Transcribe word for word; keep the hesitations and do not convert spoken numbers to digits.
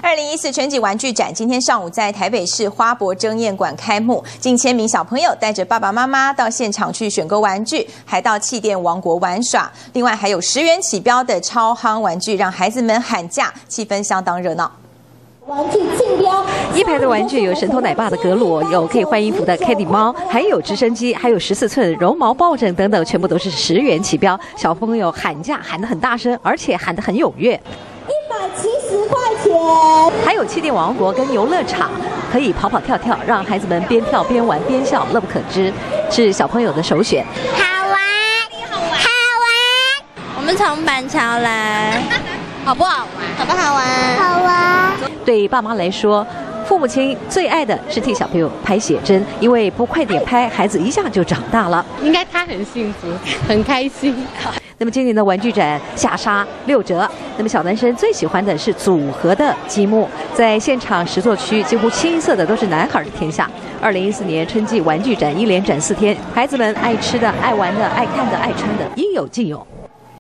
二零一四春季玩具展今天上午在台北市花博争艳馆开幕，近千名小朋友带着爸爸妈妈到现场去选购玩具，还到气垫王国玩耍。另外还有十元起标的超夯玩具，让孩子们喊价，气氛相当热闹。 玩具竞标， 一排的玩具有神偷奶爸的格鲁，有可以换衣服的 Kitty 猫，还有直升机，还有十四寸绒毛抱枕等等，全部都是十元起标。小朋友喊价喊得很大声，而且喊得很踊跃。 一百七十块钱。还有气垫王国跟游乐场，可以跑跑跳跳，让孩子们边跳边玩边笑，乐不可支，是小朋友的首选。 好玩，好玩，好玩。我们从板桥来。 好不好玩？好不好玩？好玩。 对爸妈来说，父母亲最爱的是替小朋友拍写真，因为不快点拍，孩子一下就长大了。 应该他很幸福，很开心。 那么今年的玩具展下杀六折。那么小男生最喜欢的是组合的积木，在现场十座区几乎清一色的都是男孩的天下。二零一四年春季玩具展一连展四天，孩子们爱吃的、爱玩的、爱看的、爱穿的，应有尽有。